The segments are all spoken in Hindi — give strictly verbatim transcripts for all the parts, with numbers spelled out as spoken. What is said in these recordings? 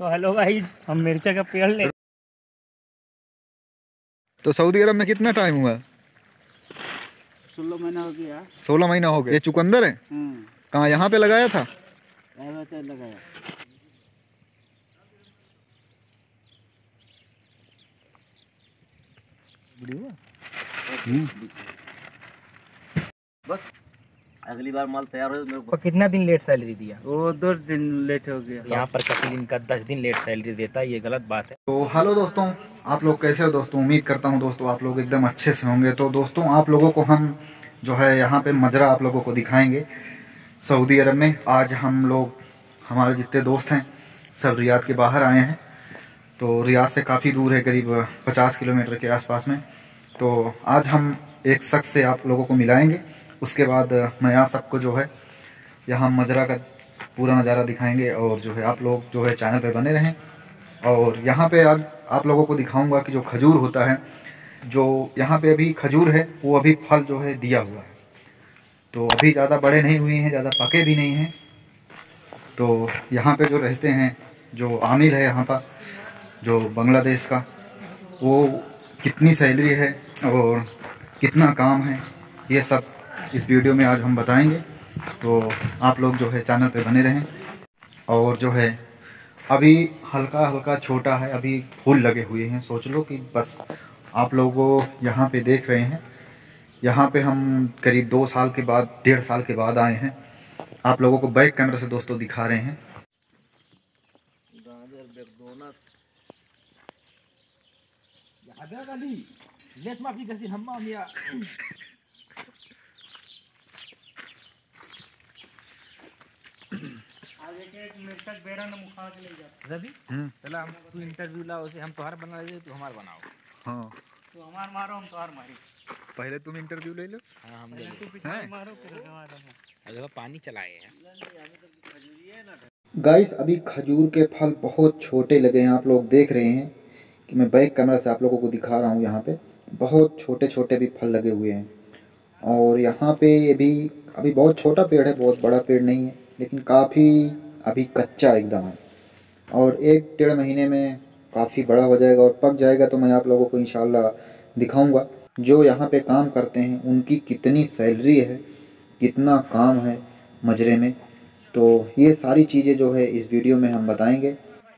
तो हेलो गाइस, हम मिर्चा का पेड़ ले। तो सऊदी अरब में कितना टाइम हुआ? सोलह महीना हो गया। सोलह महीना हो गया। ये चुकंदर है? कहाँ, यहाँ पे लगाया था? लगाया। बस अगली बार माल तैयार हो मेरे को। कितना दिन लेट सैलरी दिया? वो दो दिन लेट हो गया। यहाँ पर कपिल इनका दस दिन लेट सैलरी देता है, ये गलत बात है। तो हेलो दोस्तों, आप लोग कैसे हो दोस्तों? उम्मीद करता हूँ दोस्तों आप लोग एकदम अच्छे से होंगे। तो दोस्तों आप लोगों को हम जो है यहाँ पे मजरा आप लोगों को दिखाएंगे सऊदी अरब में। आज हम लोग, हमारे जितने दोस्त हैं सब रियाद के बाहर आए हैं। तो रियाद से काफ़ी दूर है, करीब पचास किलोमीटर के आसपास में। तो आज हम एक शख्स से आप लोगों को मिलाएंगे, उसके बाद मैं आप सबको जो है यहाँ मजरा का पूरा नज़ारा दिखाएंगे। और जो है आप लोग जो है चैनल पे बने रहें। और यहाँ पे आज आप लोगों को दिखाऊंगा कि जो खजूर होता है, जो यहाँ पे अभी खजूर है वो अभी फल जो है दिया हुआ है। तो अभी ज़्यादा बड़े नहीं हुए हैं, ज़्यादा पके भी नहीं हैं। तो यहाँ पे जो रहते हैं, जो आमिल है यहाँ पर जो बांग्लादेश का, वो कितनी सैलरी है और कितना काम है, ये सब इस वीडियो में आज हम बताएंगे। तो आप लोग जो है चैनल पे बने रहें। और जो है अभी हल्का हल्का छोटा है, अभी फूल लगे हुए हैं। सोच लो कि बस आप लोगों यहाँ पे देख रहे हैं, यहाँ पे हम करीब दो साल के बाद, डेढ़ साल के बाद आए हैं। आप लोगों को बैक कैमरा से दोस्तों दिखा रहे हैं। चला हम तू इंटरव्यू ला उसे, हम तोहार बना दे, तू हमार बनाओ। हाँ, तू हमार मारो, हम तोहार मारी। पहले तुम इंटरव्यू ले लो। हाँ, हम ले लें। मारो फिर हमारा। अगर पानी चलाए हैं गाइस, अभी खजूर के फल बहुत छोटे लगे हैं। आप लोग देख रहे हैं कि मैं बैक कैमरा से आप लोगों को दिखा रहा हूँ। यहाँ पे बहुत छोटे छोटे भी फल लगे हुए हैं। और यहाँ पे अभी अभी बहुत छोटा पेड़ है, बहुत बड़ा पेड़ नहीं है, लेकिन काफ़ी अभी कच्चा एकदम है। और एक डेढ़ महीने में काफ़ी बड़ा हो जाएगा और पक जाएगा। तो मैं आप लोगों को इंशाल्लाह दिखाऊंगा जो यहाँ पे काम करते हैं उनकी कितनी सैलरी है, कितना काम है मजरे में। तो ये सारी चीज़ें जो है इस वीडियो में हम बताएंगे।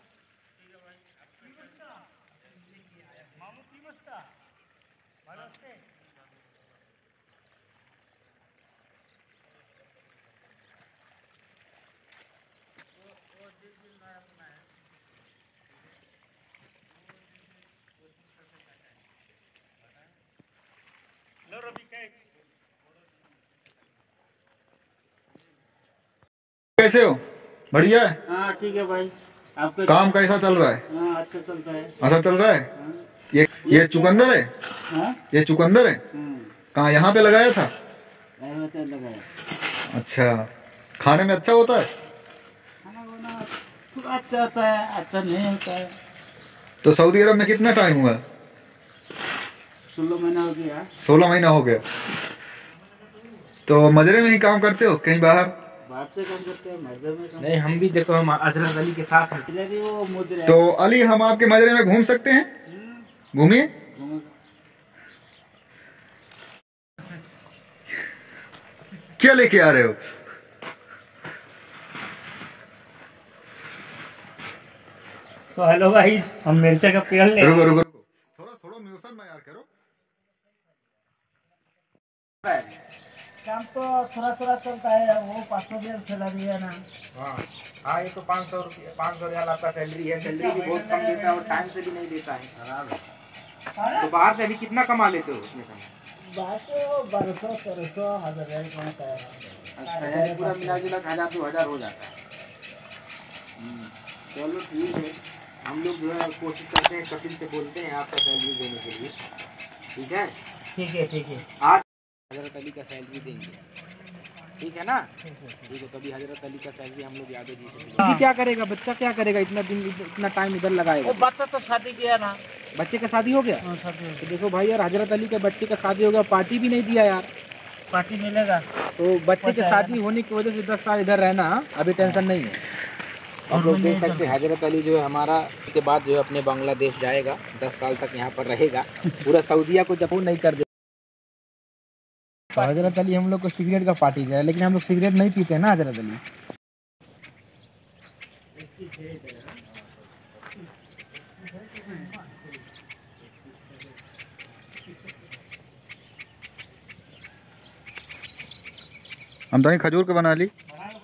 कैसे हो? बढ़िया है? हाँ ठीक है भाई। आपका काम कैसा चल रहा है? हाँ अच्छा चलता है। अच्छा चल रहा है। ये ये चुकंदर है? हाँ? ये चुकंदर है? कहाँ, यहाँ पे लगाया था? लगाया। अच्छा, खाने में अच्छा होता है? खाना वाना थोड़ा अच्छा होता है, अच्छा नहीं होता है। तो सऊदी अरब में कितना टाइम हुआ? सोलह महीना हो गया। सोलह महीना हो गया। तो मजरे में ही काम करते हो, कहीं बाहर? बाहर से काम करते हैं, मजरे में काम। नहीं, हम भी देखो, हम हजरत अली के साथ हैं। वो मुद्रे तो अली, हम आपके मजरे में घूम सकते हैं? घूमिए। क्या लेके आ रहे हो? तो हेलो गाइस, हम मिर्चा का पेड़ ले। रुको रुको रुको, थोड़ा थोड़ा म्यूजिक में यार करो। काम तो थोड़ा थोड़ा चलता है। वो पाँच सौ डेढ़ सैलरी है ना। हाँ हाँ, ये तो पाँच सौ रुपये पाँच सौ रियाल आपका सैलरी है। सैलरी भी बहुत कम देता है और टाइम से भी नहीं देता है। खराब है। तो बाहर से अभी कितना कमा लेते हो उसमें? बाहर से बारह सौ तेरह सौ हजार रियाल कमाता है। अच्छा, पूरा मिला जुला हजार दो हजार हो जाता है। चलो ठीक है, हम लोग जो है कोशिश करते हैं, कपिल से बोलते हैं आपका सैलरी देने के लिए। ठीक है ठीक है ठीक है, आज हजरत अली का सैलरी देंगे। ठीक है ना? ठीक है, कभी हजरत अली का सैलरी हम लोग यादव जी से। हाँ। क्या करेगा बच्चा, क्या करेगा? इतना दिन इतना टाइम इधर लगाएगा। बच्चा तो शादी किया ना। बच्चे का शादी हो गया? हाँ, शादी हो गया। तो देखो भाई यार, हजरत अली के बच्चे का शादी हो गया, पार्टी भी नहीं दिया यार। पार्टी मिलेगा। तो बच्चे की शादी होने की वजह से दस साल इधर रहना अभी टेंशन नहीं है। आप लोग देख सकते हैं हजरत अली जो है हमारा के बाद जो है अपने बांग्लादेश जाएगा, दस साल तक यहाँ पर रहेगा, पूरा सऊदीया को जब नहीं कर दे। तो हजरत अली हम लोग को सिगरेट का पार्टी है, लेकिन हम लोग सिगरेट नहीं पीते हैं ना हजरत अली। हम तो खजूर के बना ली।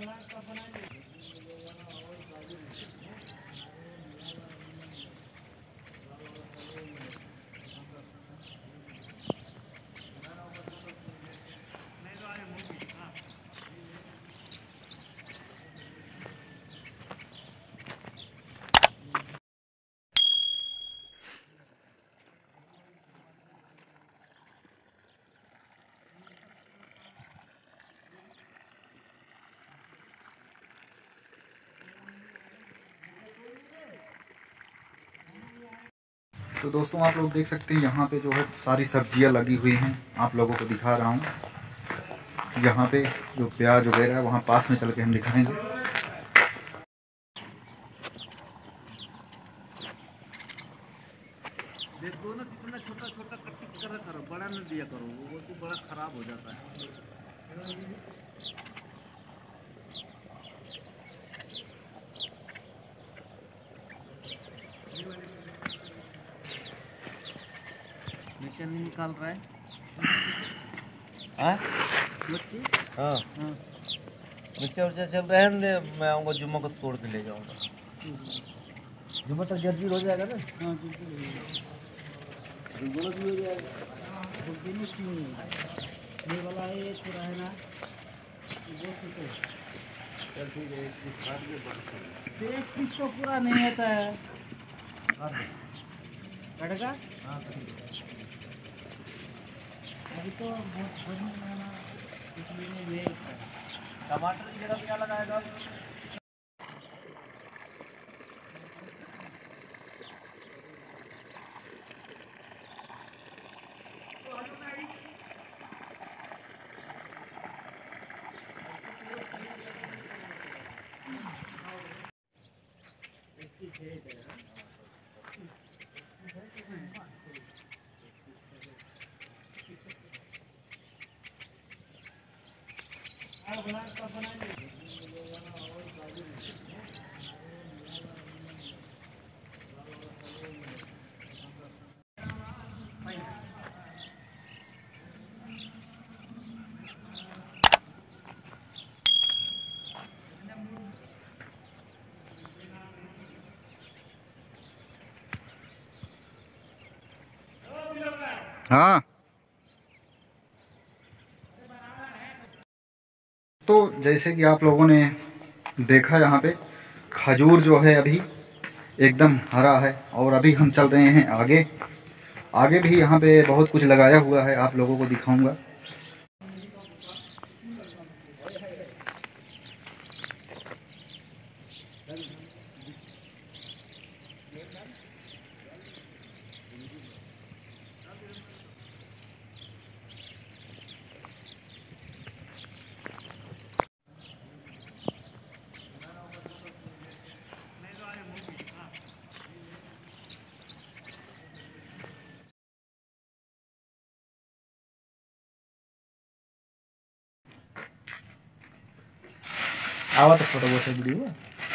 तो दोस्तों आप लोग देख सकते हैं यहाँ पे जो है सारी सब्जियाँ लगी हुई हैं, आप लोगों को दिखा रहा हूँ। यहाँ पे जो प्याज वगैरह है वहाँ पास में चल के हम दिखाएंगे। देखो ना कितना छोटा छोटा कटिंग कर रखा, बड़ा न दिया करो, वो तो बड़ा खराब हो जाता है। नीचे नहीं निकाल रहा है। हाँ हाँ नीचे उर्चा चल रहे हैं, मैं आऊँगा जुम्मा को तोड़ के ले जाऊँगा। जुम्मा तक जल्दी हो जाएगा ना। हाँ जुम्मा भी हो जाएगा। ये वाला है पूरा है ना, चल ठीक है। एक पीस तो पूरा नहीं होता है कटका। हाँ अभी तो बहुत बढ़िया बनाना, इसलिए ये टमाटर की जगह क्या लगाएगा? हाँ तो जैसे कि आप लोगों ने देखा यहाँ पे खजूर जो है अभी एकदम हरा है, और अभी हम चल रहे हैं आगे। आगे भी यहाँ पे बहुत कुछ लगाया हुआ है, आप लोगों को दिखाऊंगा। आवा तो फोटो वो से वीडियो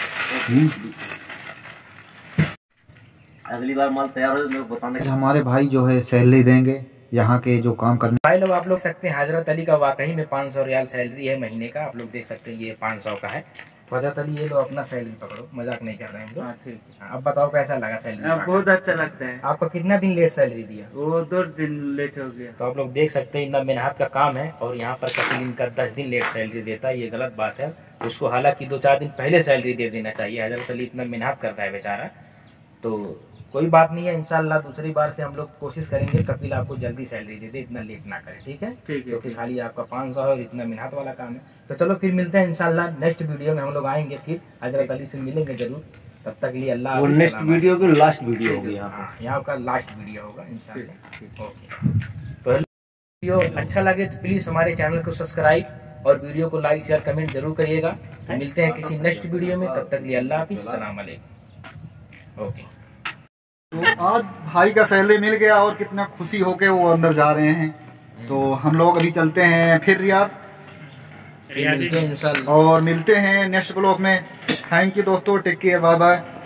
अगली बार माल तैयार हो मेरे को बताने। हमारे भाई जो है सैलरी देंगे यहाँ के जो काम करने। भाई लोग आप लोग सकते हैं हजरत अली का वाकई में पाँच सौ रियाल सैलरी है महीने का। आप लोग देख सकते हैं ये पाँच सौ का है। हजरत अली ये लो अपना सैलरी पकड़ो, मजाक नहीं कर रहे हैं हम लोग। ठीक है, अब बताओ कैसा लगा सैलरी? बहुत अच्छा लगता है। आपका कितना दिन लेट सैलरी दिया? वो दो दिन लेट हो गया। तो आप लोग देख सकते हैं इतना मेहनत का काम है, और यहाँ पर कपिल इनका दस दिन लेट सैलरी देता है, ये गलत बात है। उसको हालांकि दो चार दिन पहले सैलरी दे देना चाहिए। हजरत अली इतना मेहनत करता है बेचारा। तो कोई बात नहीं है, इंशाल्लाह दूसरी बार से हम लोग कोशिश करेंगे कपिल आपको जल्दी सैलरी दे दे, इतना लेट ना करे। ठीक है ठीक है। तो खाली आपका पाँच सौ है और इतना मेहनत वाला काम है। तो चलो फिर मिलते हैं इंशाल्लाह नेक्स्ट वीडियो में। हम लोग आएंगे फिर हजरत अली से मिलेंगे जरूर। तब तक लिए अल्लाह। वो नेक्स्ट वीडियो की लास्ट वीडियो होगी, यहाँ का लास्ट वीडियो होगा इंशाल्लाह। ओके, तो वीडियो अच्छा लगे तो प्लीज हमारे चैनल को सब्सक्राइब और वीडियो को लाइक शेयर कमेंट जरूर करिएगा। मिलते हैं किसी नेक्स्ट वीडियो में, तब तक लिए अल्लाह हाफिज़, सलाम अलैकुम। ओके। तो आज भाई का सैलरी मिल गया और कितना खुशी होके वो अंदर जा रहे हैं। तो हम लोग अभी चलते हैं फिर रियाद, मिलते हैं इंशाल्लाह और मिलते हैं नेक्स्ट ब्लॉग में। थैंक यू दोस्तों, टेक केयर, बाय बाय।